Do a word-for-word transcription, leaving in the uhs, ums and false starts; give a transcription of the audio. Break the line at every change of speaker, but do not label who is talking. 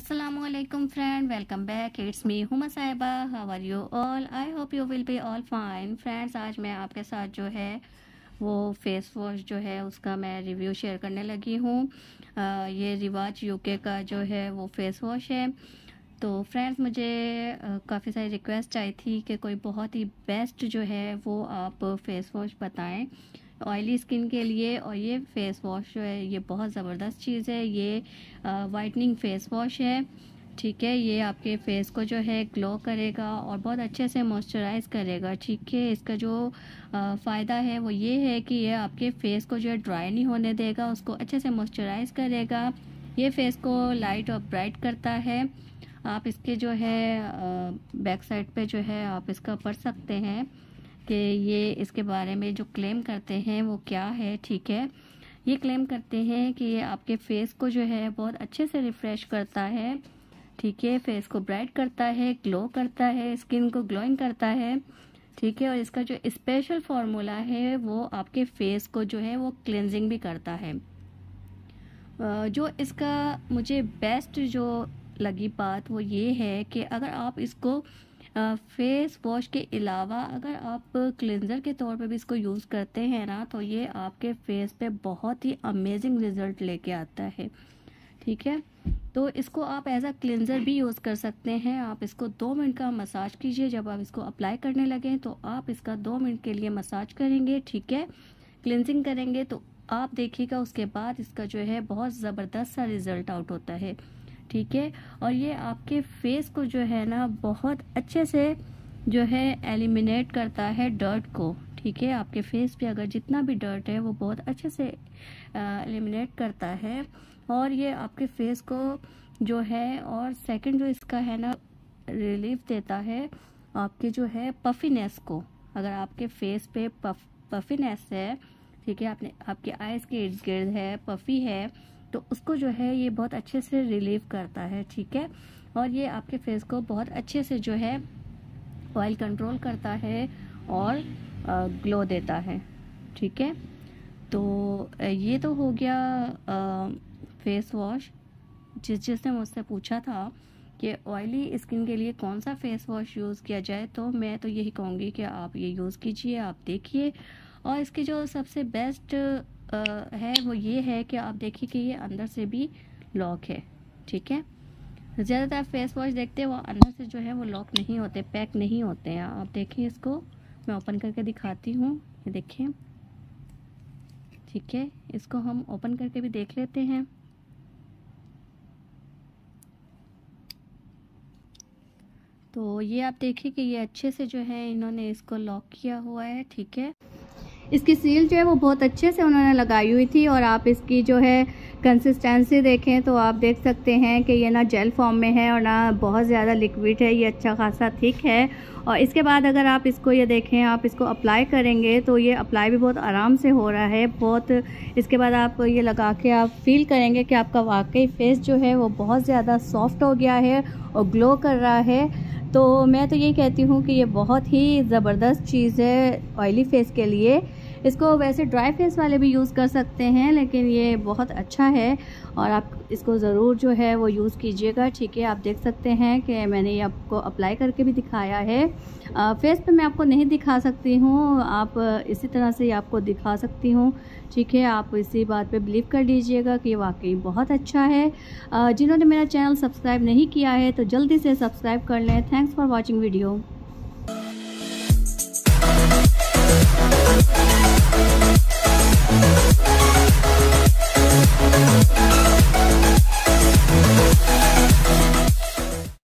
Assalamualaikum friend, welcome back. It's me Huma साहिबा. How are you all? I hope you will be all fine. Friends, आज मैं आपके साथ जो है वो फेस वॉश जो है उसका मैं रिव्यू शेयर करने लगी हूँ. ये रिवाज यूके का जो है वो फेस वॉश है. तो फ्रेंड्स, मुझे काफ़ी सारी रिक्वेस्ट आई थी कि कोई बहुत ही बेस्ट जो है वो आप फेस वॉश बताएं ऑयली स्किन के लिए. और ये फेस वॉश जो है ये बहुत ज़बरदस्त चीज़ है. ये वाइटनिंग फेस वॉश है, ठीक है. ये आपके फेस को जो है ग्लो करेगा और बहुत अच्छे से मॉइस्चराइज करेगा, ठीक है. इसका जो फ़ायदा है वो ये है कि ये आपके फेस को जो है ड्राई नहीं होने देगा, उसको अच्छे से मॉइस्चराइज करेगा. ये फेस को लाइट और ब्राइट करता है. आप इसके जो है बैक साइड पे जो है आप इसका पढ़ सकते हैं कि ये इसके बारे में जो क्लेम करते हैं वो क्या है, ठीक है. ये क्लेम करते हैं कि ये आपके फेस को जो है बहुत अच्छे से रिफ़्रेश करता है, ठीक है. फेस को ब्राइट करता है, ग्लो करता है, स्किन को ग्लोइंग करता है, ठीक है. और इसका जो स्पेशल फार्मूला है वो आपके फेस को जो है वो क्लेंजिंग भी करता है. जो इसका मुझे बेस्ट जो लगी बात वो ये है कि अगर आप इसको फेस वॉश के अलावा अगर आप क्लिनज़र के तौर पे भी इसको यूज़ करते हैं ना, तो ये आपके फेस पे बहुत ही अमेजिंग रिज़ल्ट लेके आता है, ठीक है. तो इसको आप एज अ क्लिनज़र भी यूज़ कर सकते हैं. आप इसको दो मिनट का मसाज कीजिए. जब आप इसको अप्लाई करने लगें तो आप इसका दो मिनट के लिए मसाज करेंगे, ठीक है, क्लिनजिंग करेंगे. तो आप देखिएगा उसके बाद इसका जो है बहुत ज़बरदस्त सा रिज़ल्ट आउट होता है, ठीक है. और ये आपके फेस को जो है ना बहुत अच्छे से जो है एलिमिनेट करता है डर्ट को, ठीक है. आपके फेस पे अगर जितना भी डर्ट है वो बहुत अच्छे से एलिमिनेट करता है. और ये आपके फेस को जो है और सेकंड जो इसका है ना रिलीफ देता है आपके जो है पफीनेस को. अगर आपके फेस पे पफ पफीनेस है, ठीक है, आपने आपके आईज के इर्द गिर्द है पफी है, तो उसको जो है ये बहुत अच्छे से रिलीव करता है, ठीक है. और ये आपके फेस को बहुत अच्छे से जो है ऑयल कंट्रोल करता है और ग्लो देता है, ठीक है. तो ये तो हो गया आ, फेस वॉश. जिस जिसने मुझसे पूछा था कि ऑयली स्किन के लिए कौन सा फेस वॉश यूज़ किया जाए, तो मैं तो यही कहूँगी कि आप ये यूज़ कीजिए, आप देखिए. और इसकी जो सबसे बेस्ट Uh, है वो ये है कि आप देखिए कि ये अंदर से भी लॉक है, ठीक है. ज़्यादातर फेस वॉश देखते हैं वो अंदर से जो है वो लॉक नहीं होते, पैक नहीं होते हैं. आप देखिए, इसको मैं ओपन करके दिखाती हूँ. ये देखिए, ठीक है. इसको हम ओपन करके भी देख लेते हैं. तो ये आप देखिए कि ये अच्छे से जो है इन्होंने इसको लॉक किया हुआ है, ठीक है. इसकी सील जो है वो बहुत अच्छे से उन्होंने लगाई हुई थी. और आप इसकी जो है कंसिस्टेंसी देखें तो आप देख सकते हैं कि ये ना जेल फॉर्म में है और ना बहुत ज़्यादा लिक्विड है. ये अच्छा खासा थिक है. और इसके बाद अगर आप इसको ये देखें, आप इसको अप्लाई करेंगे तो ये अप्लाई भी बहुत आराम से हो रहा है बहुत. इसके बाद आप ये लगा के आप फील करेंगे कि आपका वाकई फेस जो है वो बहुत ज़्यादा सॉफ्ट हो गया है और ग्लो कर रहा है. तो मैं तो यही कहती हूँ कि ये बहुत ही ज़बरदस्त चीज़ है ऑयली फेस के लिए. इसको वैसे ड्राई फेस वाले भी यूज़ कर सकते हैं, लेकिन ये बहुत अच्छा है और आप इसको ज़रूर जो है वो यूज़ कीजिएगा, ठीक है. आप देख सकते हैं कि मैंने ये आपको अप्लाई करके भी दिखाया है. आ, फेस पे मैं आपको नहीं दिखा सकती हूँ, आप इसी तरह से आपको दिखा सकती हूँ, ठीक है. आप इसी बात पे बिलीव कर लीजिएगा कि वाकई बहुत अच्छा है. आ, जिन्होंने मेरा चैनल सब्सक्राइब नहीं किया है तो जल्दी से सब्सक्राइब कर लें. Thanks for watching video.